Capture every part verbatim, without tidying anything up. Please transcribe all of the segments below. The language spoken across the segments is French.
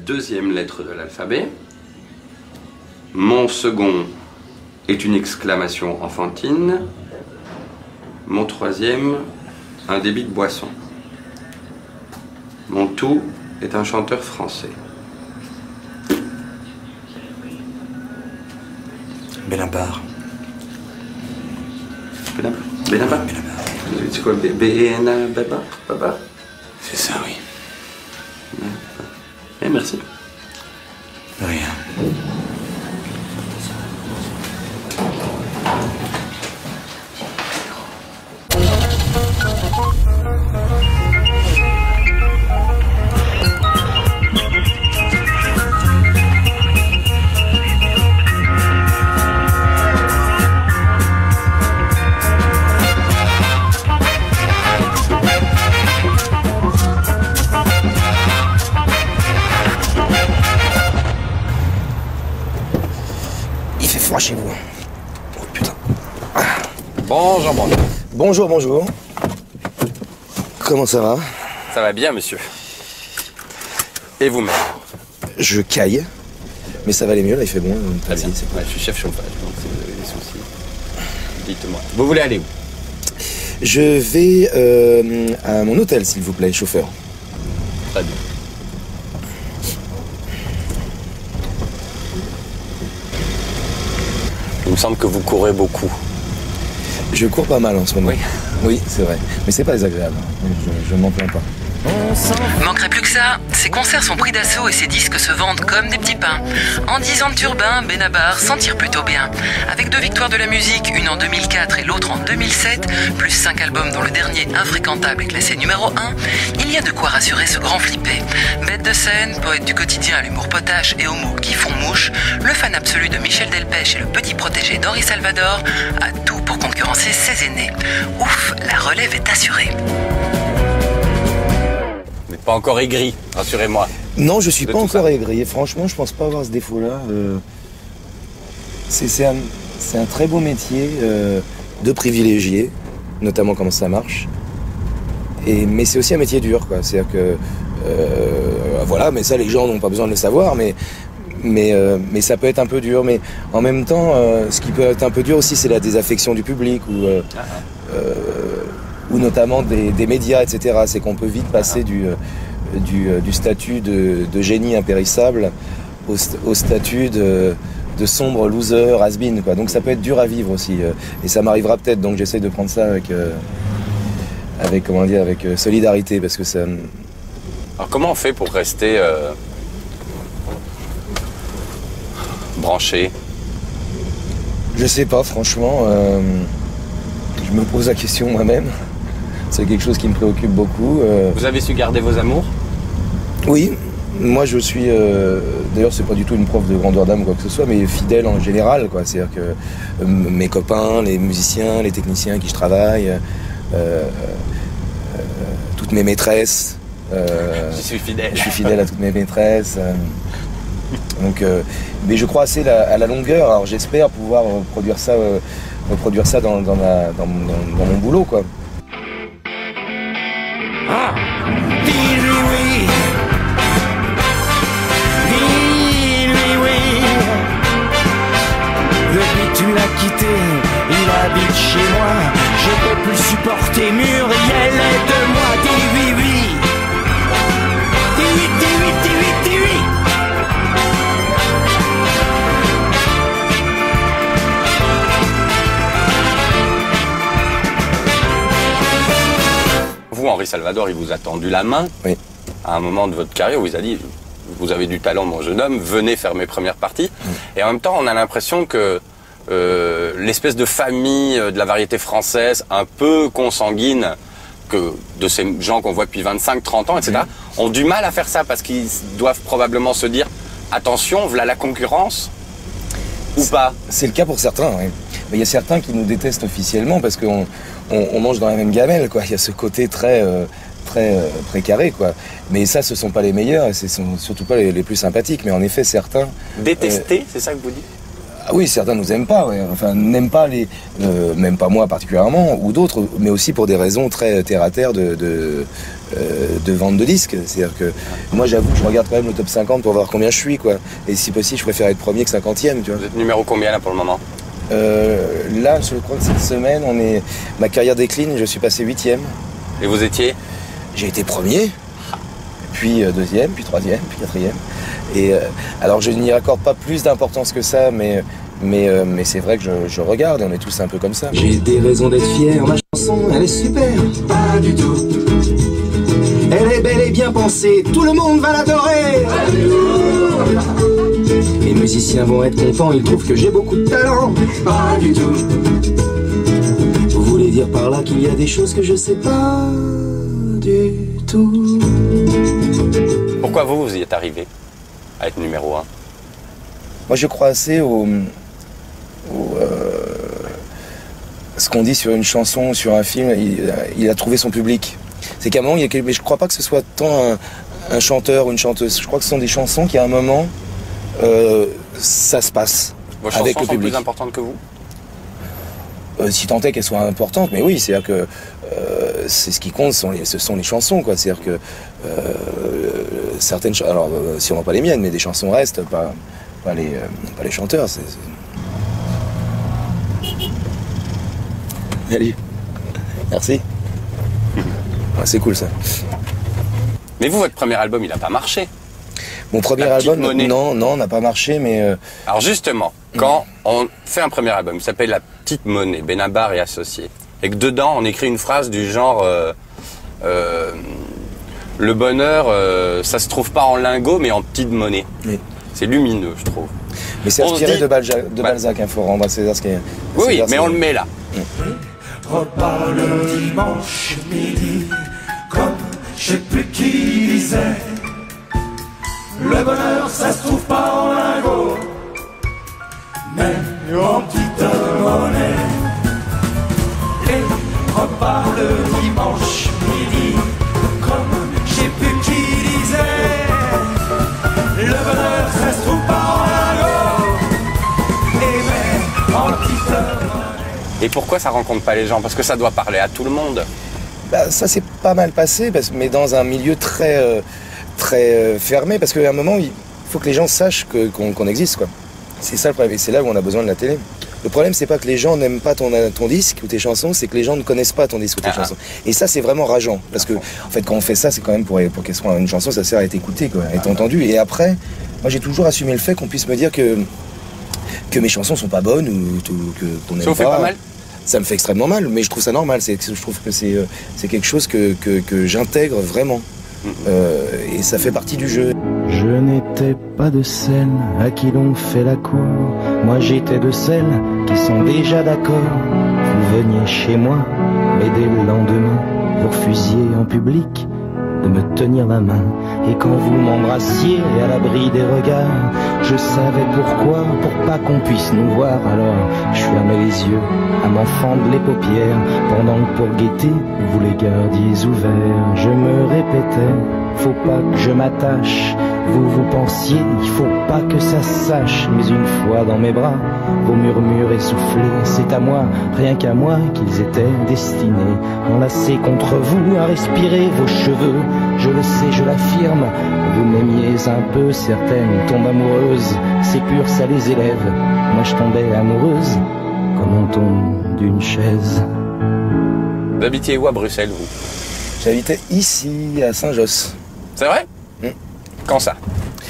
deuxième lettre de l'alphabet. Mon second est une exclamation enfantine. Mon troisième, un débit de boisson. Mon tout est un chanteur français. Benabar. Benabar. Benabar. C'est quoi? B E N A Babar? Babar? C'est ça, oui. Eh, merci. De rien. Chez vous. Oh putain. Bonjour, bonjour. Bonjour, bonjour. Comment ça va? Ça va bien, monsieur. Et vous-même? Je caille, mais ça va aller mieux, là il fait bon. Très bien. C'est cool. Ouais, je suis chef chauffage, donc si vous avez des soucis, dites-moi. Vous voulez aller où? Je vais euh, à mon hôtel, s'il vous plaît, chauffeur. Très bien. Il me semble que vous courez beaucoup. Je cours pas mal en ce moment. Oui, oui c'est vrai. Mais c'est pas désagréable. Je, je m'en plains pas. Manquerait plus que ça. Ses concerts sont pris d'assaut et ses disques se vendent comme des petits pains. En dix ans de turbin, Benabar s'en tire plutôt bien. Avec deux victoires de la musique, une en deux mille quatre et l'autre en deux mille sept, plus cinq albums dont le dernier, Infréquentable, est classé numéro un, il y a de quoi rassurer ce grand flippé. Bête de scène, poète du quotidien à l'humour potache et aux mots qui font mouche, le fan absolu de Michel Delpech et le petit protégé d'Henri Salvador a tout pour concurrencer ses aînés. Ouf, la relève est assurée. Pas encore aigri, rassurez-moi. Non, je suis de pas encore ça. aigri. Franchement, je pense pas avoir ce défaut-là. Euh, c'est un, un très beau métier euh, de privilégié, notamment comment ça marche. Et, mais c'est aussi un métier dur, quoi. C'est-à-dire que, euh, voilà, mais ça, les gens n'ont pas besoin de le savoir, mais, mais, euh, mais ça peut être un peu dur. Mais en même temps, euh, ce qui peut être un peu dur aussi, c'est la désaffection du public ou. Euh, ah. euh, ou notamment des, des médias, et cetera. C'est qu'on peut vite passer du, du, du statut de, de génie impérissable au, au statut de, de sombre loser, has-been, quoi. Donc ça peut être dur à vivre aussi. Et ça m'arrivera peut-être, donc j'essaie de prendre ça avec, avec, comment dire, avec solidarité, parce que ça... Alors comment on fait pour rester euh, branché? Je sais pas, franchement. Euh, je me pose la question moi-même. C'est quelque chose qui me préoccupe beaucoup. Euh... Vous avez su garder vos amours? Oui, moi je suis... Euh... D'ailleurs, c'est pas du tout une preuve de grandeur d'âme ou quoi que ce soit, mais fidèle en général, quoi. C'est-à-dire que euh, mes copains, les musiciens, les techniciens avec qui je travaille, euh, euh, toutes mes maîtresses... Euh... Je suis fidèle. Je suis fidèle à toutes mes maîtresses. Euh... Donc, euh... mais je crois assez la... à la longueur. Alors j'espère pouvoir reproduire ça, euh... reproduire ça dans, dans, ma... dans, dans, dans mon boulot, quoi. Ah. Dis-lui oui, dis-lui oui. Depuis tu l'as quitté, il habite chez moi. Je peux plus supporter Muriel est de moi. Dis oui, oui. Dis oui, dis oui, dis oui, dis oui. Vous, Henri Salvador, il vous a tendu la main. Oui. À un moment de votre carrière, où il vous a dit, vous avez du talent, mon jeune homme, venez faire mes premières parties. Oui. Et en même temps, on a l'impression que euh, l'espèce de famille de la variété française, un peu consanguine, que de ces gens qu'on voit depuis vingt-cinq trente ans, et cetera, oui. ont du mal à faire ça parce qu'ils doivent probablement se dire, attention, voilà la concurrence, ou pas. C'est le cas pour certains, oui. Mais il y a certains qui nous détestent officiellement parce qu'on on, on mange dans la même gamelle, quoi. Il y a ce côté très, euh, très euh, précaré, quoi. Mais ça, ce sont pas les meilleurs et ce sont surtout pas les, les plus sympathiques. Mais en effet, certains... Détester, euh, c'est ça que vous dites? Ah oui, certains nous aiment pas, ouais. Enfin, n'aiment pas les, euh, même pas moi particulièrement, ou d'autres, mais aussi pour des raisons très terre à terre de, de, euh, de vente de disques. C'est-à-dire que moi, j'avoue que je regarde quand même le top cinquante pour voir combien je suis, quoi. Et si possible, je préfère être premier que cinquantième, tu vois. Vous êtes numéro combien là pour le moment? euh, Là, je crois que cette semaine, on est, ma carrière décline, je suis passé huitième. Et vous étiez? J'ai été premier, puis euh, deuxième, puis troisième, puis quatrième. Et euh, alors je n'y accorde pas plus d'importance que ça, mais, mais, euh, mais c'est vrai que je, je regarde et on est tous un peu comme ça. J'ai des raisons d'être fier, ma chanson elle est super. Pas du tout. Elle est belle et bien pensée, tout le monde va l'adorer. Les musiciens vont être contents, ils trouvent que j'ai beaucoup de talent. Pas du tout. Vous voulez dire par là qu'il y a des choses que je sais pas du tout. Pourquoi vous, vous y êtes arrivé à être numéro un? Moi, je crois assez au, au euh, ce qu'on dit sur une chanson, sur un film. Il, il a trouvé son public. C'est qu'à un moment, il y a, mais je crois pas que ce soit tant un, un chanteur ou une chanteuse. Je crois que ce sont des chansons qui, à un moment, euh, ça se passe. Vos chansons avec le sont public. plus importantes que vous? Euh, si tant est qu'elles soient importantes, mais oui, c'est-à-dire que euh, c'est ce qui compte, ce sont les, ce sont les chansons, quoi. C'est-à-dire que euh, certaines, alors euh, sûrement pas les miennes, mais des chansons restent, pas, pas les, euh, pas les chanteurs. C'est, c'est... Allez, merci. Ouais, c'est cool ça. Mais vous, votre premier album, il n'a pas marché. Mon premier La petite album, monnaie. non, non, n'a pas marché, mais euh, Alors justement, quand on fait un premier album qui s'appelle La Petite Monnaie, Benabar et Associés, et que dedans on écrit une phrase du genre euh, euh, le bonheur, euh, ça se trouve pas en lingots mais en petite monnaie. oui. C'est lumineux, je trouve. Mais c'est On se inspiré dit- de Balzac, de Ouais. Balzac, hein, faut rendre à César ce qui est. Oui, oui, César, mais c'est- on le met là. Repas le dimanche midi, comme je sais plus qui disait, le bonheur ça se trouve pas en lingots, mais en petite monnaie. Les repas le dimanche midi, comme je sais plus qui disait, le bonheur ça se trouve pas en lingots, et mais en petite monnaie. Et pourquoi ça rencontre pas les gens? Parce que ça doit parler à tout le monde. Bah, ça s'est pas mal passé, parce, mais dans un milieu très, euh, très euh, fermé, parce qu'à un moment, il faut que les gens sachent que, qu'on, qu'on existe, quoi. C'est ça le problème, et c'est là où on a besoin de la télé. Le problème, c'est pas que les gens n'aiment pas ton, ton disque ou tes chansons, c'est que les gens ne connaissent pas ton disque ou tes Ah. chansons. Et ça, c'est vraiment rageant, parce que, en fait, quand on fait ça, c'est quand même pour, pour qu'elle soit une chanson, ça sert à être écoutée, quoi, à être entendue. Et après, moi, j'ai toujours assumé le fait qu'on puisse me dire que, que mes chansons sont pas bonnes ou, ou que, qu'on n'aime Ça vous fait pas mal? Ça me fait extrêmement mal, mais je trouve ça normal. C'est, je trouve que c'est, euh, c'est quelque chose que, que, que j'intègre vraiment. Euh, et ça fait partie du jeu. Je n'étais pas de celles à qui l'on fait la cour. Moi j'étais de celles qui sont déjà d'accord. Vous veniez chez moi, mais dès le lendemain, vous refusiez en public de me tenir la main. Et quand vous m'embrassiez à l'abri des regards, je savais pourquoi, pour pas qu'on puisse nous voir. Alors je fermais les yeux à m'en fendre les paupières, pendant que pour guetter, vous les gardiez ouverts. Je me répétais, faut pas que je m'attache. Vous vous pensiez, il faut pas que ça se sache. Mais une fois dans mes bras, vos murmures essoufflés, c'est à moi, rien qu'à moi, qu'ils étaient destinés. Enlacés contre vous, à respirer vos cheveux. Je le sais, je l'affirme, vous m'aimiez un peu. Certaines tombent amoureuses, c'est pur, ça les élève. Moi je tombais amoureuse, comme on tombe d'une chaise. Vous habitiez où à Bruxelles, vous? J'habitais ici, à Saint-Josse. C'est vrai? Mm. Quand ça?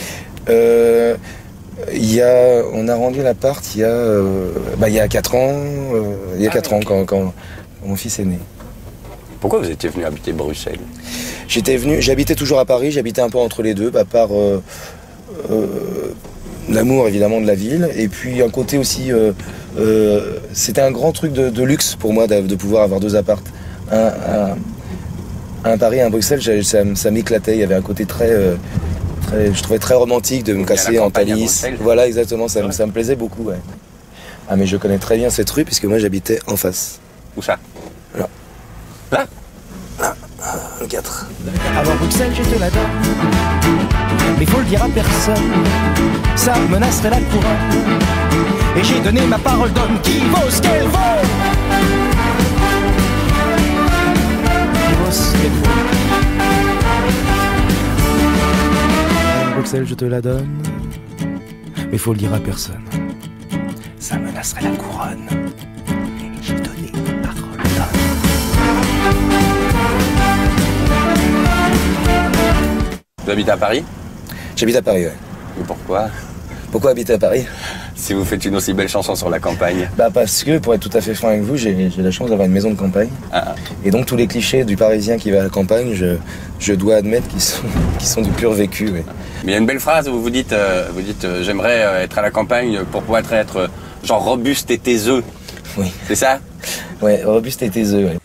Euh, il y a, on a rendu l'appart il y a, euh, bah, il y a quatre ans, euh, il y a Ah, quatre ok. ans quand, quand mon fils est né. Pourquoi vous étiez venu habiter Bruxelles? J'étais venu, j'habitais toujours à Paris, j'habitais un peu entre les deux, bah, par euh, euh, l'amour évidemment de la ville, et puis un côté aussi, euh, euh, c'était un grand truc de, de luxe pour moi de, de pouvoir avoir deux apparts. Un, un, un Paris et un Bruxelles, ça, ça, ça m'éclatait, il y avait un côté très, euh, très, je trouvais très romantique de me Il y a la casser en campagne à Thalys. Bruxelles. Voilà, exactement, ça, me- Ouais. ça me plaisait beaucoup. Ouais. Ah mais je connais très bien cette rue puisque moi j'habitais en face, Où ça? Là. Là? le quatre. Avant Bruxelles, je te l'adore. Mais faut le dire à personne, ça menacerait la couronne. et j'ai donné ma parole d'homme qui vaut ce qu'elle vaut. Qui vaut ce qu'elle vaut. Bruxelles, je te la donne, mais faut le dire à personne. Ça menacerait la couronne. Et j'ai donné ma parole d'homme. Vous habitez à Paris? J'habite à Paris, ouais. Et pourquoi? Pourquoi habiter à Paris? Si vous faites une aussi belle chanson sur la campagne. Bah parce que, pour être tout à fait franc avec vous, j'ai la chance d'avoir une maison de campagne. Ah. Et donc tous les clichés du Parisien qui va à la campagne, je, je dois admettre qu'ils sont, qu'ils sont du pur vécu. Ouais. Mais il y a une belle phrase où vous dites, euh, vous dites euh, j'aimerais euh, être à la campagne pour pouvoir être, être euh, genre robuste et taiseux. Oui. C'est ça? Ouais, robuste et taiseux, ouais.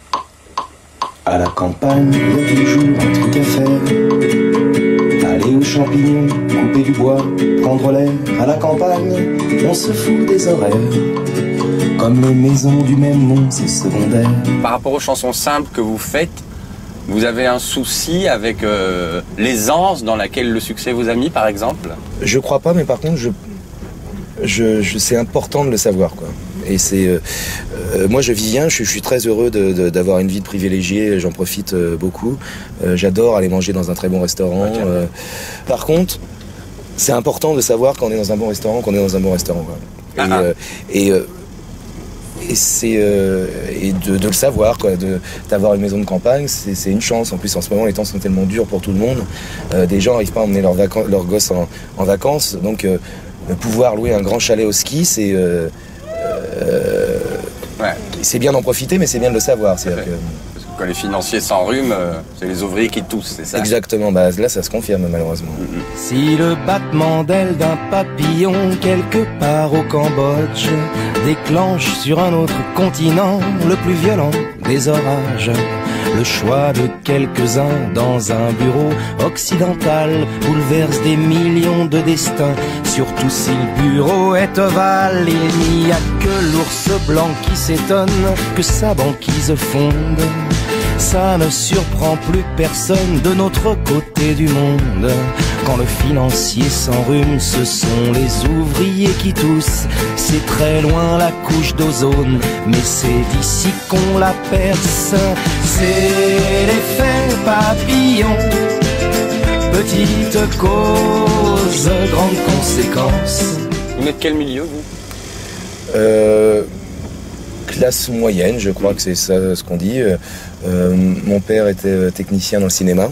À la campagne, il y a toujours un truc à faire. Aller aux champignons, couper du bois, prendre l'air. À la campagne, on se fout des horaires. Comme les maisons du même nom, c'est secondaire. Par rapport aux chansons simples que vous faites, vous avez un souci avec euh, l'aisance dans laquelle le succès vous a mis, par exemple? Je crois pas, mais par contre, je, je, je, c'est important de le savoir, quoi. Et c'est, euh, euh, moi je vis bien, je, je suis très heureux d'avoir une vie de privilégié, j'en profite euh, beaucoup. Euh, J'adore aller manger dans un très bon restaurant. Okay. Euh, par contre, c'est important de savoir qu'on est dans un bon restaurant, qu'on est dans un bon restaurant. Quoi. Et, ah euh, et, euh, et c'est euh, et de, de le savoir, quoi, d'avoir une maison de campagne, c'est une chance. En plus, en ce moment, les temps sont tellement durs pour tout le monde. Euh, des gens n'arrivent pas à emmener leurs leur gosses en, en vacances, donc euh, pouvoir louer un grand chalet au ski, c'est euh, Euh, ouais. C'est bien d'en profiter, mais c'est bien de le savoir. Que... Parce que quand les financiers s'enrhument, euh, c'est les ouvriers qui toussent, c'est ça? Exactement, bah, là ça se confirme malheureusement. Mm-hmm. Si le battement d'aile d'un papillon quelque part au Cambodge déclenche sur un autre continent le plus violent des orages, le choix de quelques-uns dans un bureau occidental bouleverse des millions de destins. Surtout si le bureau est ovale, il n'y a que l'ours blanc qui s'étonne que sa banquise fonde. Ça ne surprend plus personne de notre côté du monde. Quand le financier s'enrhume, ce sont les ouvriers qui toussent. C'est très loin la couche d'ozone, mais c'est d'ici qu'on la perce. C'est l'effet papillon, petite cause, grande conséquence. Vous êtes quel milieu, vous? euh, Classe moyenne, je crois que c'est ça ce qu'on dit. Euh, mon père était technicien dans le cinéma.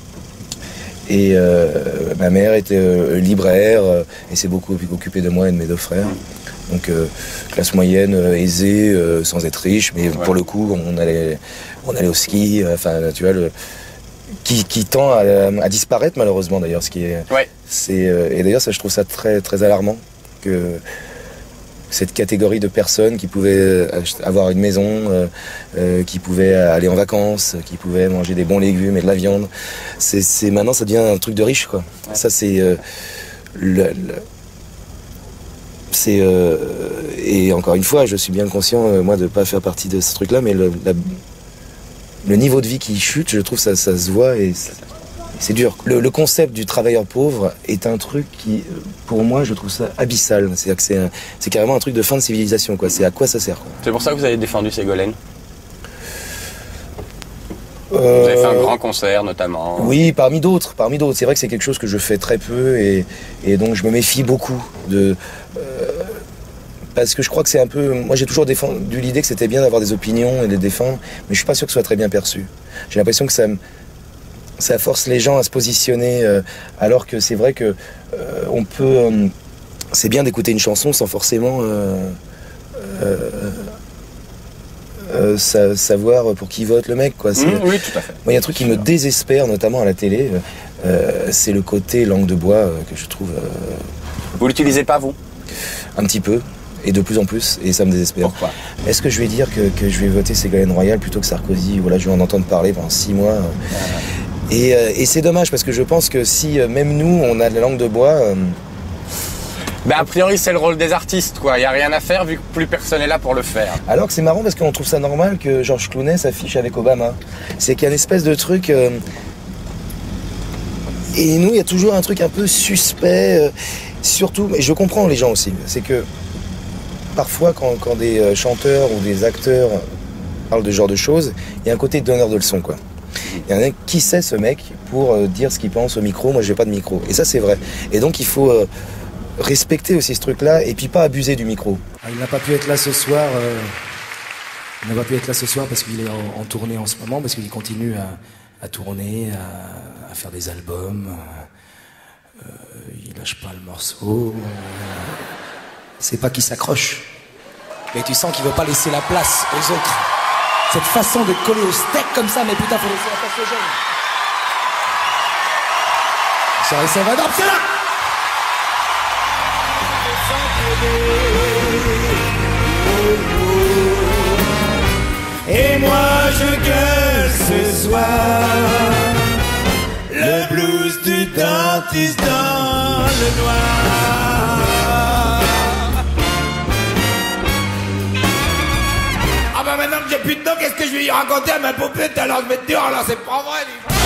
Et euh, ma mère était euh, libraire euh, et s'est beaucoup occupée de moi et de mes deux frères. Donc euh, classe moyenne, euh, aisée, euh, sans être riche, mais ouais. Pour le coup, on allait, on allait au ski. Enfin, euh, tu vois, le, qui, qui tend à, à disparaître malheureusement d'ailleurs. Ce qui est, ouais. c'est euh, et d'ailleurs, ça, je trouve ça très, très alarmant que cette catégorie de personnes qui pouvaient avoir une maison, euh, euh, qui pouvaient aller en vacances, qui pouvaient manger des bons légumes et de la viande. C'est, c'est maintenant ça devient un truc de riche, quoi. Ouais. Ça c'est euh, le, le, c'est euh, et encore une fois, je suis bien conscient euh, moi de pas faire partie de ce truc-là, mais le, la, le niveau de vie qui chute, je trouve ça ça se voit et c'est dur. Le, le concept du travailleur pauvre est un truc qui, pour moi, je trouve ça abyssal. C'est-à-dire que c'est, un, c'est carrément un truc de fin de civilisation, quoi. C'est à quoi ça sert, quoi. C'est pour ça que vous avez défendu Ségolène. Euh... Vous avez fait un grand concert, notamment. Oui, parmi d'autres, parmi d'autres. C'est vrai que c'est quelque chose que je fais très peu et, et donc je me méfie beaucoup de. Euh, parce que je crois que c'est un peu. Moi, j'ai toujours défendu l'idée que c'était bien d'avoir des opinions et de les défendre, mais je suis pas sûr que ce soit très bien perçu. J'ai l'impression que ça me. Ça force les gens à se positionner, euh, alors que c'est vrai que euh, on peut. Euh, c'est bien d'écouter une chanson sans forcément euh, euh, euh, sa, savoir pour qui vote le mec, quoi. Mmh, oui, tout à fait. Moi, il y a un truc qui me désespère, notamment à la télé, euh, c'est le côté langue de bois euh, que je trouve. Euh, Vous l'utilisez pas, vous? Un petit peu. Et de plus en plus, et ça me désespère. Pourquoi? Est-ce que je vais dire que, que je vais voter Ségolène Royal plutôt que Sarkozy? Voilà, je vais en entendre parler pendant six mois. Euh, ah. Et, euh, et c'est dommage parce que je pense que si euh, même nous on a de la langue de bois. Euh... Ben a priori c'est le rôle des artistes, quoi. Il n'y a rien à faire vu que plus personne n'est là pour le faire. Alors que c'est marrant parce qu'on trouve ça normal que Georges Clooney s'affiche avec Obama. C'est qu'il y a une espèce de truc. Euh... Et nous il y a toujours un truc un peu suspect. Euh... Surtout, et je comprends les gens aussi, c'est que parfois quand, quand des chanteurs ou des acteurs parlent de ce genre de choses, il y a un côté donneur de leçons, quoi. Il y en a un qui sait ce mec pour euh, dire ce qu'il pense au micro, moi j'ai pas de micro. Et ça c'est vrai. Et donc il faut euh, respecter aussi ce truc-là et puis pas abuser du micro. Il n'a pas pu être là ce soir. Euh, il n'a pas pu être là ce soir parce qu'il est en, en tournée en ce moment, parce qu'il continue à, à tourner, à, à faire des albums. Euh, il lâche pas le morceau. Euh, c'est pas qu'il s'accroche, mais tu sens qu'il veut pas laisser la place aux autres. Cette façon de coller au steak comme ça, mais putain, faut laisser la place aux jeunes. Ça, ça va, non, c'est là. Et moi je gueule ce soir le blues du dentiste dans le noir. Ah bah maintenant que j'ai plus de dents, qu'est-ce que je vais y raconter à ma poupette alors je vais te dire, alors c'est pas vrai.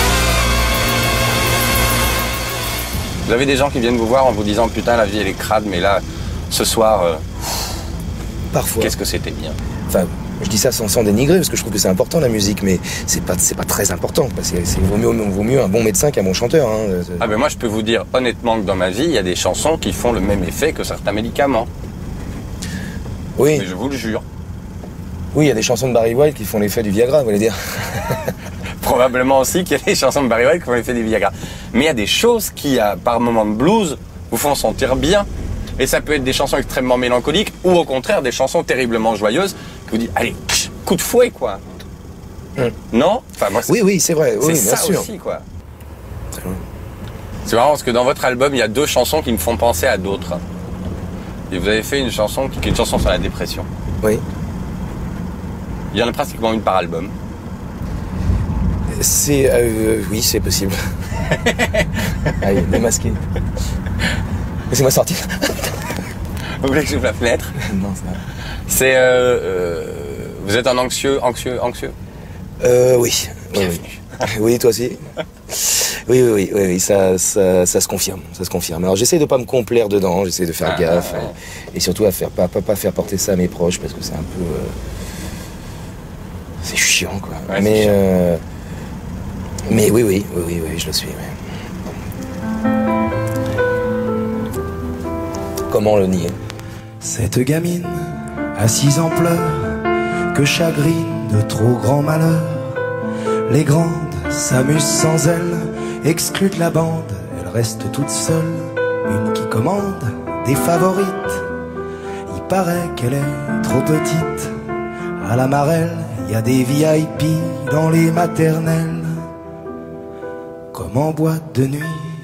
Vous avez des gens qui viennent vous voir en vous disant putain la vie elle est crade, mais là ce soir euh, Parfois. Qu'est-ce que c'était bien. Enfin, je dis ça sans, sans dénigrer parce que je trouve que c'est important la musique, mais c'est pas c'est pas très important parce que c'est vaut mieux vaut mieux un bon médecin qu'un bon chanteur. Hein. Ah ben moi je peux vous dire honnêtement que dans ma vie il y a des chansons qui font le même effet que certains médicaments. Oui. Mais je vous le jure. Oui, il y a des chansons de Barry White qui font l'effet du Viagra, vous voulez dire. Probablement aussi qu'il y a des chansons de Barry White qui font l'effet du Viagra. Mais il y a des choses qui, par moment de blues, vous font sentir bien. Et ça peut être des chansons extrêmement mélancoliques ou au contraire des chansons terriblement joyeuses qui vous disent allez, coup de fouet quoi. Mm. Non enfin, moi, oui, oui, c'est vrai. Oui, c'est bien ça sûr. aussi quoi. C'est marrant parce que dans votre album, il y a deux chansons qui me font penser à d'autres. Et vous avez fait une chanson qui est une chanson sur la dépression. Oui. Il y en a pratiquement une par album. C'est... Euh, oui, c'est possible. Allez, démasqué. Laissez-moi sortir. Vous voulez que j'ouvre la fenêtre? Non, ça va. C'est... Euh, euh, vous êtes un anxieux, anxieux, anxieux? Euh, oui. Bienvenue. Oui, oui, toi aussi. Oui, oui, oui, oui, oui ça, ça, ça se confirme, ça se confirme. Alors j'essaie de pas me complaire dedans, j'essaie de faire ah, gaffe ah, et, et surtout à faire pas, pas, pas faire porter ça à mes proches parce que c'est un peu... Euh, c'est chiant, quoi. Ouais, mais, chiant. Euh, mais oui, oui, oui, oui, oui, je le suis. Oui. Comment le nier? Cette gamine, assise en pleurs, que chagrine de trop grands malheurs. Les grandes s'amusent sans elle, exclues de la bande, elle reste toute seule. Une qui commande des favorites, il paraît qu'elle est trop petite. À la Marelle, il y a des V I P dans les maternelles, comme en boîte de nuit.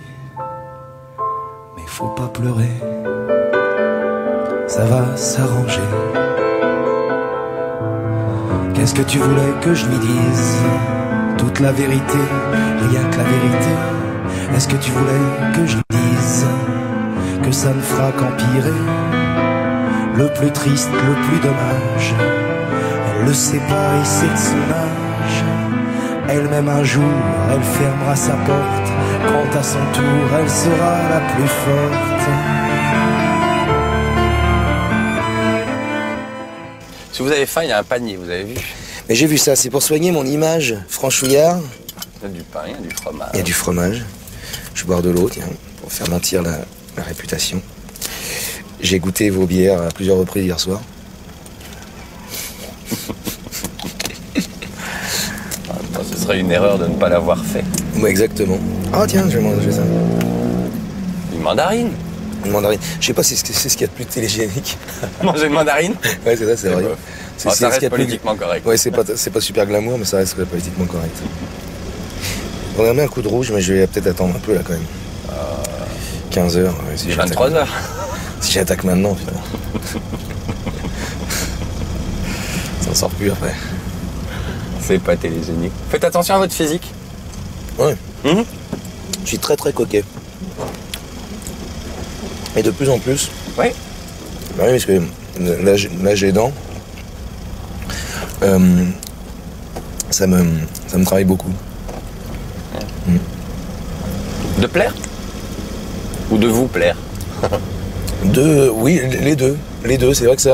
Mais faut pas pleurer, ça va s'arranger. Qu'est-ce que tu voulais que je lui dise? Toute la vérité, rien que la vérité. Est-ce que tu voulais que je lui dise que ça ne fera qu'empirer? Le plus triste, le plus dommage, elle le sait pas et c'est de son âge. Elle-même un jour, elle fermera sa porte, quand à son tour, elle sera la plus forte. Si vous avez faim, il y a un panier, vous avez vu? Mais j'ai vu ça, c'est pour soigner mon image franchouillard. Il y a du pain, il y a du fromage. Il y a du fromage. Je bois de l'eau, tiens, pour faire mentir la, la réputation. J'ai goûté vos bières à plusieurs reprises hier soir. Enfin, ce serait une erreur de ne pas l'avoir fait. Oui, exactement. Ah tiens, je vais manger ça. Une mandarine. Une mandarine. Je sais pas si c'est ce qu'il y a de plus télégénique. Manger une mandarine? Ouais, c'est ça, c'est vrai. Bof. C'est Oh, ça reste ce qu'il y a de plus- politiquement correct. Ouais, c'est pas, c'est pas super glamour, mais ça reste politiquement correct. On a mis un coup de rouge, mais je vais peut-être attendre un peu là quand même. quinze heures. Ouais, si j'attaque- vingt-trois heures. Si j'attaque maintenant, putain. Ça en sort plus après. C'est pas télégénique. Faites attention à votre physique. Ouais. Mhm. Je suis très très coquet. Et de plus en plus. Oui. Bah oui, parce que l'âge l'âge aidant, euh, ça, me, ça me travaille beaucoup. De plaire? Ou de vous plaire? Deux, oui, les deux. Les deux, c'est vrai que ça...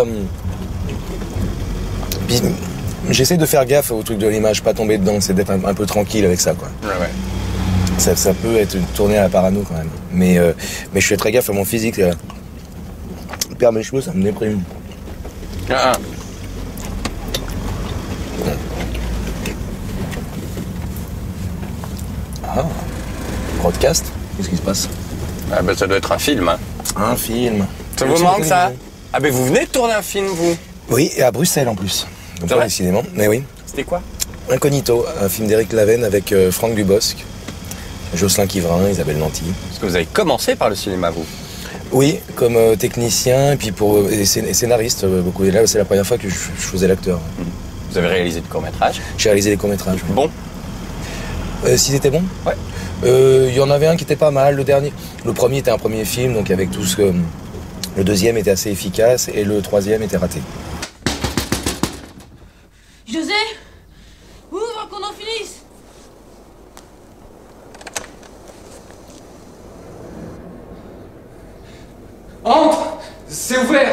Puis, j'essaie de faire gaffe au truc de l'image, pas tomber dedans, c'est d'être un, un peu tranquille avec ça, quoi. Ouais, ouais. Ça, ça peut être tourné à la parano, quand même. Mais, euh, mais je fais très gaffe à mon physique. Là. Perdre mes cheveux, ça me déprime. Ah, ah. Ah, broadcast. Qu'est-ce qui se passe? Ah ben, ça doit être un film. Hein. Un film. Ça vous manque, ça? Ah ben, vous venez de tourner un film, vous? Oui, et à Bruxelles, en plus. Donc pas décidément, mais oui. C'était quoi? Incognito, un film d'Éric Laven avec euh, Franck Dubosc, Jocelyn Quivrin, Isabelle Nanty. Parce que vous avez commencé par le cinéma, vous? Oui, comme euh, technicien et puis pour euh, et scénariste euh, beaucoup. Et là, c'est la première fois que je, je faisais l'acteur. Vous avez réalisé de courts-métrages? J'ai réalisé des courts-métrages. Oui. Bon? Euh, S'ils étaient bons? Ouais. Il euh, y en avait un qui était pas mal, le dernier. Le premier était un premier film, donc avec tout ce que... Le deuxième était assez efficace et le troisième était raté. José, ouvre qu'on en finisse. Entre, c'est ouvert.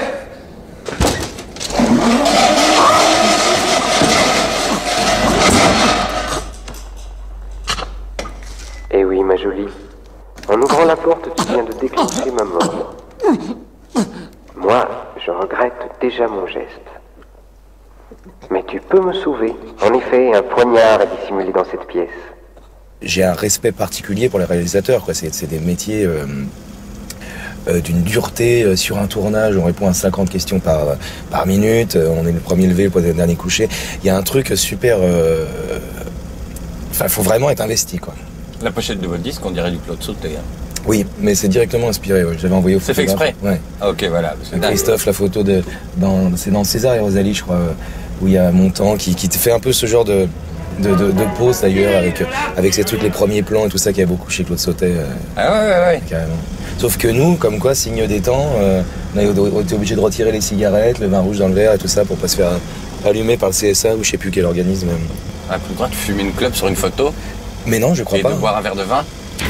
Eh oui, ma jolie. En ouvrant la porte, tu viens de déclencher ma mort. Moi, je regrette déjà mon geste. Mais tu peux me sauver. En effet, un poignard est dissimulé dans cette pièce. J'ai un respect particulier pour les réalisateurs, quoi. C'est, c'est des métiers euh, euh, d'une dureté euh, sur un tournage. On répond à cinquante questions par, par minute. Euh, on est le premier levé, le dernier couché. Il y a un truc super... Euh, enfin, il faut vraiment être investi, quoi. La pochette de votre disque, on dirait du Claude Sauté. Hein. Oui, mais c'est directement inspiré. Ouais. J'avais envoyé au C'est fait exprès? Ouais. Ah, ok, voilà. Christophe, la photo de... Dans, c'est dans César et Rosalie, je crois, où il y a Montand qui, qui fait un peu ce genre de... De, de, de pause d'ailleurs avec, avec ces trucs, les premiers plans et tout ça qu'il y a beaucoup chez Claude Sautet. Euh, ah ouais, ouais, ouais. Carrément. Sauf que nous, comme quoi, signe des temps, euh, on a été obligé de retirer les cigarettes, le vin rouge dans le verre et tout ça pour pas se faire allumer par le C S A ou je sais plus quel organisme. Ah, plus le droit de fumer une clope sur une photo? Mais non, je crois et pas. Et de boire un verre de vin?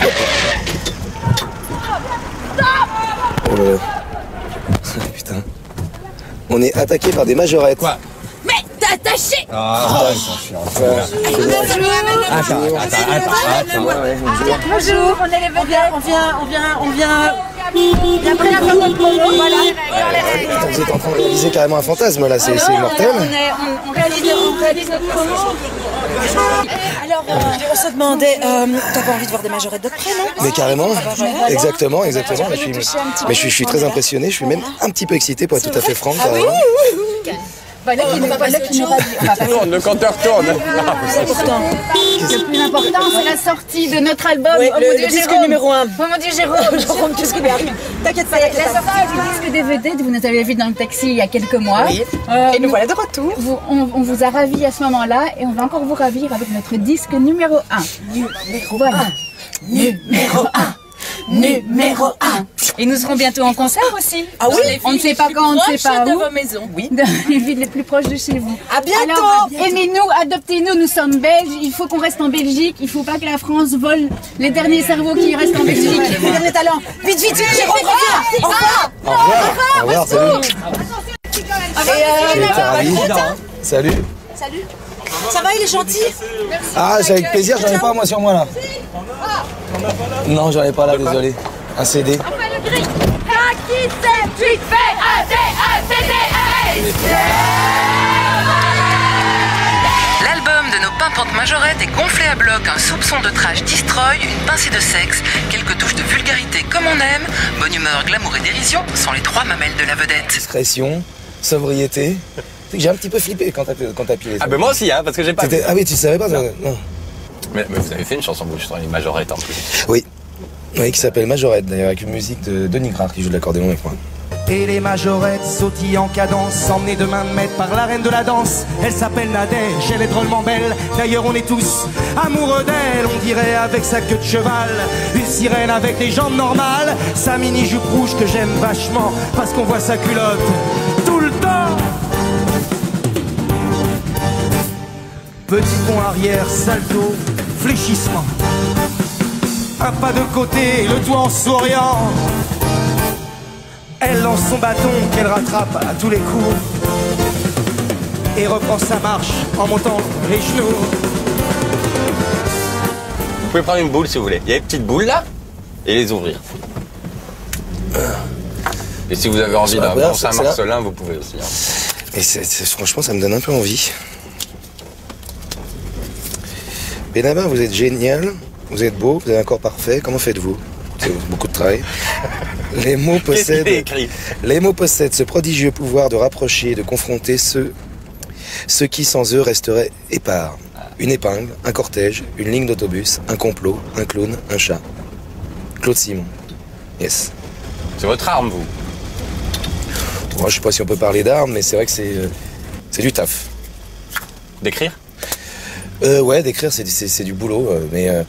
Oh là là. Putain. On est attaqué par des majorettes. Quoi? T'es attaché. Ah, oh, ils sont chiants. Attends, attends, attends, attends. Bonjour, on est les vedettes. On vient, on vient, on vient. Et après la fin de notre promo, voilà. Vous êtes en train de réaliser carrément un fantasme là, c'est, c'est mortel. On, est, on, on, réalise, on réalise notre promo. Alors, euh, on se demandait, euh, t'as pas envie de voir des majorettes de près, non? Mais carrément, exactement, exactement. Mais je suis, mais je suis, je suis très impressionné, je suis même un petit peu excité pour être tout à fait franc. Voilà qui nous voilà qui nous Tourne, le compteur tourne. C'est important. Le plus important, c'est la sortie de notre album. Oui, oh le, mon le Dieu, disque Jérôme. numéro un. Oh mon Dieu, Jérôme. Jérôme, qu'est-ce qui lui arrive? T'inquiète pas, C'est t'inquiète la pas. sortie du disque D V D, vous nous avez vu dans le taxi il y a quelques mois. Oui. Euh, Et nous voilà de retour. Vous, on, on vous a ravis à ce moment-là et on va encore vous ravir avec notre disque numéro un. Numéro Voilà. un. Numéro un. Numéro un. Et nous serons bientôt en concert aussi. Ah oui? On ne sait pas quand, on ne sait pas où. de vos maisons. Oui. Dans les villes les plus proches de chez vous. À bientôt. Alors, À bientôt. aimez-nous, adoptez-nous, nous sommes belges, il faut qu'on reste en Belgique, il ne faut pas que la France vole les derniers cerveaux qui restent en Belgique. Les derniers talents. Vite, vite, vite, Jérôme, reviens. Au revoir. Au revoir, au revoir, salut. Et J'ai été euh, ravi. Salut. Salut. Ça va, il est gentil? Ah, c'est avec plaisir, j'en ai pas moi sur moi là. Non, j'en ai pas là, désolé. Un C D. L'album de nos pimpantes majorettes est gonflé à bloc, un soupçon de trash destroy, une pincée de sexe, quelques touches de vulgarité comme on aime, bonne humeur, glamour et dérision sont les trois mamelles de la vedette. Discrétion, sobriété. J'ai un petit peu flippé quand t'as, quand t'as pilé ça. Ah ben moi aussi, hein, parce que j'ai pas... C'était- Ah oui, tu savais pas ça? Non. Mais, mais vous avez fait une chanson vous sur les majorettes en plus. Oui. Oui, qui s'appelle Majorette d'ailleurs, avec une musique de Denis Gras qui joue de l'accordéon avec moi. Et les majorettes sautillent en cadence, emmenées de main de maître par la reine de la danse. Elle s'appelle Nadège, elle est drôlement belle. D'ailleurs on est tous amoureux d'elle, on dirait avec sa queue de cheval. Une sirène avec des jambes normales. Sa mini jupe rouge que j'aime vachement, parce qu'on voit sa culotte tout le temps. Petit pont arrière, salto, fléchissement. Un pas de côté, le tout en souriant. Elle lance son bâton qu'elle rattrape à tous les coups et reprend sa marche en montant les genoux. Vous pouvez prendre une boule si vous voulez. Il y a des petites boules là et les ouvrir. Et si vous avez envie d'un bon Saint-Marcelin, vous pouvez aussi. Hein. Et c'est, c'est, franchement, ça me donne un peu envie. Benabar, vous êtes génial, vous êtes beau, vous avez un corps parfait. Comment faites-vous? C'est beaucoup de travail. Les mots possèdent, les mots possèdent ce prodigieux pouvoir de rapprocher et de confronter ceux, ceux qui sans eux resteraient épars. Une épingle, un cortège, une ligne d'autobus, un complot, un clown, un chat. Claude Simon. Yes. C'est votre arme, vous? Moi, je sais pas si on peut parler d'armes, mais c'est vrai que c'est, euh, c'est du taf. D'écrire? euh, Ouais, d'écrire, c'est, c'est, c'est du boulot, euh, mais... Euh,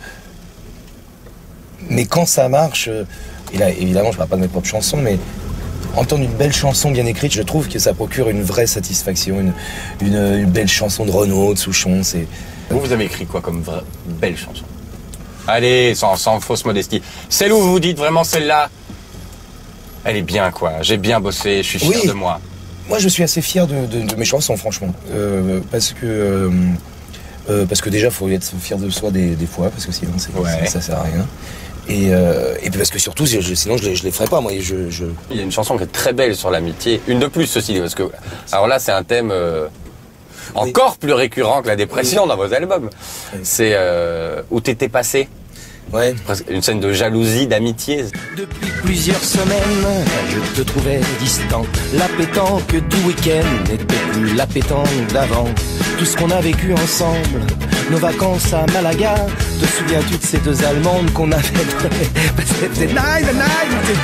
mais quand ça marche... Euh, et là, évidemment, je ne parle pas de mes propres chansons, mais entendre une belle chanson bien écrite, je trouve que ça procure une vraie satisfaction, une, une, une belle chanson de Renaud, de Souchon, c'est... Vous, vous avez écrit quoi comme vraie belle chanson? Allez, sans, sans fausse modestie. Celle où vous vous dites vraiment celle-là, elle est bien, quoi. J'ai bien bossé, je suis fier oui. de moi. Moi, je suis assez fier de, de, de mes chansons, franchement. Euh, parce que... Euh, euh, parce que déjà, il faut être fier de soi des, des fois, parce que sinon, c'est, ouais. ça, ça sert à rien. Et, euh, et puis parce que surtout, je, sinon, je les, je les ferais pas, moi. Je, je... Il y a une chanson qui est très belle sur l'amitié. Une de plus, ceci dit, parce que... Alors là, c'est un thème... Euh... encore oui. plus récurrent que la dépression oui. dans vos albums. Oui. C'est euh, Où t'étais passé. Ouais. Une scène de jalousie, d'amitié. Depuis plusieurs semaines, je te trouvais distant. La pétanque du week-end n'était plus la pétanque d'avant. Tout ce qu'on a vécu ensemble, nos vacances à Malaga. Te souviens-tu de ces deux Allemandes qu'on avait C'était nice, nice.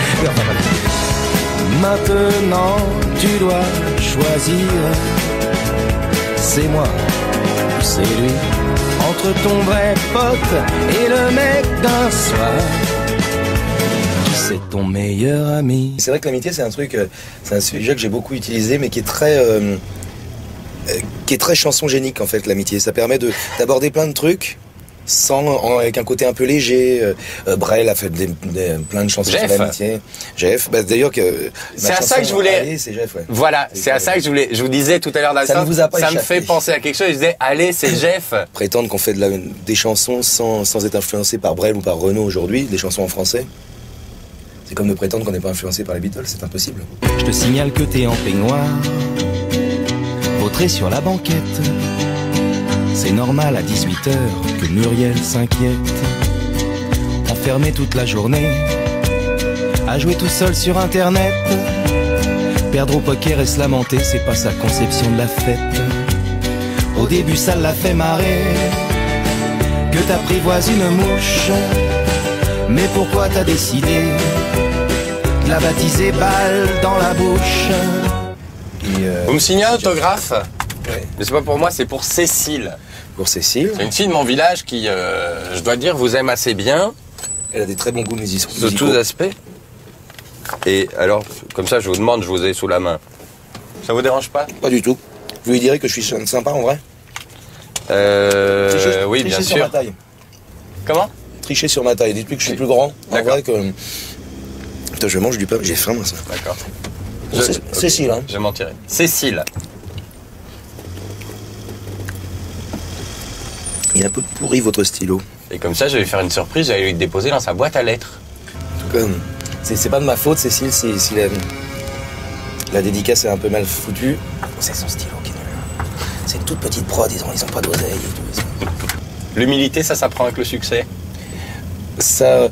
Maintenant, tu dois choisir. C'est moi ou c'est lui. Entre ton vrai pote et le mec d'un soir, qui c'est ton meilleur ami? C'est vrai que l'amitié, c'est un truc, c'est un sujet que j'ai beaucoup utilisé, mais qui est très, euh, qui est très chansongénique en fait. L'amitié, ça permet de d'aborder plein de trucs sans, en, avec un côté un peu léger. Euh, Brel a fait des, des, plein de chansons Jeff. sur l'amitié. Jeff, bah, d'ailleurs que c'est à ça que je voulais. Allez, c'est Jeff, ouais. Voilà, c'est, c'est à ça que je voulais. Je vous disais tout à l'heure dans ça, ça, ça me fait penser à quelque chose. Je disais, allez, c'est Jeff. Prétendre qu'on fait de la, des chansons sans, sans être influencé par Brel ou par Renaud aujourd'hui, des chansons en français. C'est comme de prétendre qu'on n'est pas influencé par les Beatles, c'est impossible. Je te signale que t'es en peignoir, vautré sur la banquette. C'est normal à dix-huit heures que Muriel s'inquiète. Enfermé toute la journée, à jouer tout seul sur internet. Perdre au poker et se lamenter, c'est pas sa conception de la fête. Au début ça l'a fait marrer que t'apprivoises une mouche. Mais pourquoi t'as décidé de la baptiser balle dans la bouche? Et euh, Vous me signez un autographe? Ouais. Mais c'est pas pour moi, c'est pour Cécile. Pour Cécile. C'est une fille de mon village qui, euh, je dois dire, vous aime assez bien. Elle a des très bons goûts musicaux. De tous aspects. Et alors, comme ça, je vous demande, je vous ai sous la main. Ça vous dérange pas? Pas du tout. Vous lui direz que je suis sympa en vrai? Euh... Tricher, oui, tricher bien sur sûr. Ma taille. Comment? Tricher sur ma taille. Dites-lui que je suis plus grand. En vrai que... Putain, je mange du pain, j'ai faim moi ça. D'accord. Je... C- Cécile, hein. Je m'en tirerai. Cécile. Il est un peu pourri votre stylo. Et comme ça, je vais faire une surprise, j'allais lui déposer dans sa boîte à lettres. En tout cas, c'est, c'est pas de ma faute, Cécile, si, si la, la dédicace est un peu mal foutue. C'est son stylo qui est nul. C'est une toute petite prod, ils ont, ils ont pas d'oseille et tout. L'humilité, ça s'apprend avec le succès? Ça... Euh,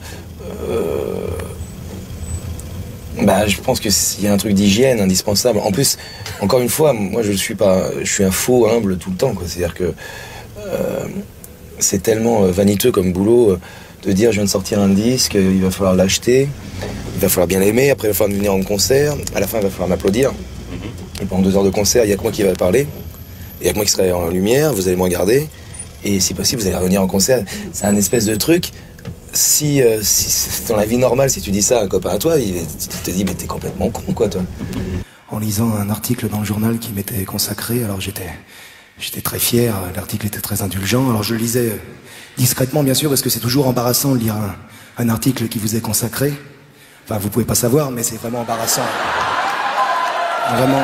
bah, je pense qu'il y a un truc d'hygiène indispensable. En plus, encore une fois, moi, je suis pas... Je suis un faux humble tout le temps, quoi. C'est-à-dire que... Euh, c'est tellement vaniteux comme boulot euh, de dire je viens de sortir un disque, euh, il va falloir l'acheter, il va falloir bien l'aimer, après il va falloir venir en concert, à la fin il va falloir m'applaudir. Mm-hmm. Et pendant deux heures de concert, il n'y a que moi qui va parler, il n'y a que moi qui serai en lumière, vous allez me regarder, et si possible vous allez revenir en concert. C'est un espèce de truc, si, euh, si dans la vie normale, si tu dis ça à un copain à toi, il te dit mais t'es complètement con quoi toi. En lisant un article dans le journal qui m'était consacré, alors j'étais... J'étais très fier, l'article était très indulgent, alors je le lisais discrètement bien sûr, parce que c'est toujours embarrassant de lire un, un article qui vous est consacré. Enfin, vous pouvez pas savoir, mais c'est vraiment embarrassant. Vraiment.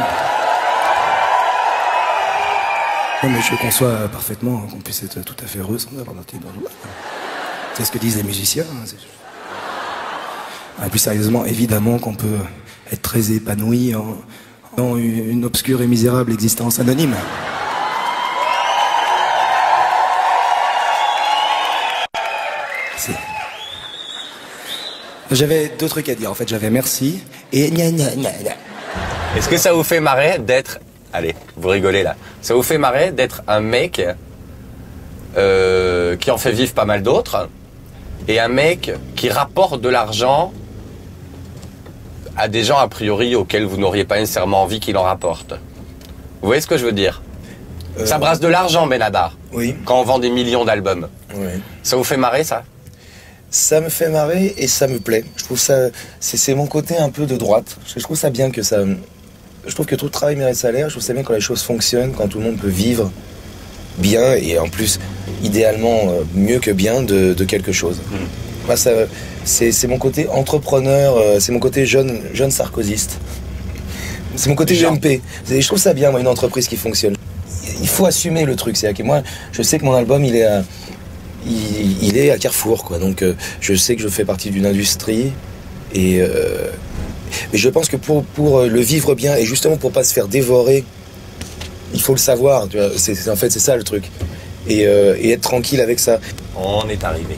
Non, mais je conçois parfaitement qu'on puisse être tout à fait heureux sans avoir noté dans nous. C'est ce que disent les musiciens. Hein, et plus sérieusement, évidemment qu'on peut être très épanoui en, en une obscure et misérable existence anonyme. J'avais deux trucs à dire. En fait, j'avais merci et gna gna gna gna. Est-ce que ça vous fait marrer d'être... Allez, vous rigolez là. Ça vous fait marrer d'être un mec euh, qui en fait vivre pas mal d'autres et un mec qui rapporte de l'argent à des gens a priori auxquels vous n'auriez pas nécessairement envie qu'il en rapporte. Vous voyez ce que je veux dire? euh... Ça brasse de l'argent, Benabar. Oui. Quand on vend des millions d'albums. Oui. Ça vous fait marrer, ça? Ça me fait marrer et ça me plaît. Je trouve ça, c'est mon côté un peu de droite. Je trouve ça bien que ça, je trouve que tout travail mérite salaire. Je trouve ça bien quand les choses fonctionnent, quand tout le monde peut vivre bien et en plus, idéalement mieux que bien de, de quelque chose. Mmh. Moi, ça, c'est mon côté entrepreneur, c'est mon côté jeune, jeune sarkozyste. C'est mon côté G M P. Je trouve ça bien, moi, une entreprise qui fonctionne. Il faut assumer le truc. C'est-à-dire que moi, je sais que mon album, il est à Il, il est à Carrefour, quoi. Donc euh, je sais que je fais partie d'une industrie et euh, mais je pense que pour, pour le vivre bien et justement pour pas se faire dévorer, il faut le savoir. Tu vois, c'est, en fait, c'est ça le truc. Et, euh, et être tranquille avec ça. On est arrivé.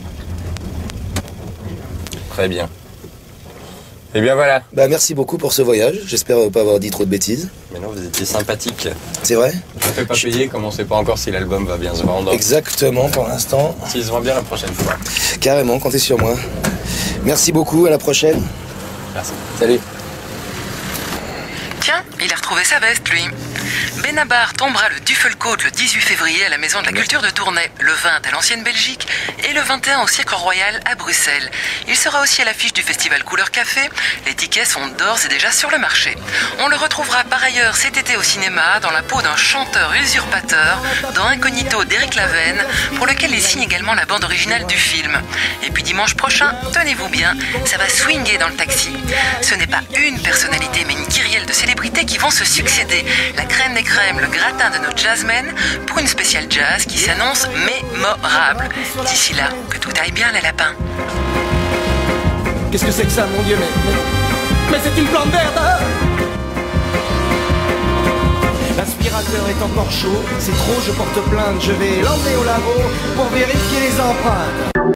Très bien. Et bien voilà. Bah merci beaucoup pour ce voyage. J'espère pas avoir dit trop de bêtises. Mais non, vous étiez sympathique. C'est vrai? Je ne fais pas Je... payer comme on ne sait pas encore si l'album va bien se vendre. Exactement, pour l'instant. S'il se vend bien la prochaine fois. Carrément, comptez sur moi. Merci beaucoup, à la prochaine. Merci. Salut. Tiens, il a retrouvé sa veste, lui. Benabar tombera le Duffelcoat le dix-huit février à la Maison de la Culture de Tournai, le vingt à l'Ancienne Belgique et le vingt et un au Cirque Royal à Bruxelles. Il sera aussi à l'affiche du festival Couleur Café. Les tickets sont d'ores et déjà sur le marché. On le retrouvera par ailleurs cet été au cinéma dans la peau d'un chanteur usurpateur dans Incognito d'Éric Lavenne, pour lequel il signe également la bande originale du film. Et puis dimanche prochain, tenez-vous bien, ça va swinger dans le taxi. Ce n'est pas une personnalité mais une kyrielle de célébrités qui vont se succéder. La crème des crèmes, le gratin de nos jazzmen pour une spéciale jazz qui s'annonce mémorable. D'ici là, que tout aille bien les lapins. Qu'est-ce que c'est que ça, mon Dieu? Mais, mais, mais c'est une plante verte, hein? L'aspirateur est encore chaud, c'est trop, je porte plainte. Je vais l'emmener au labo pour vérifier les empreintes.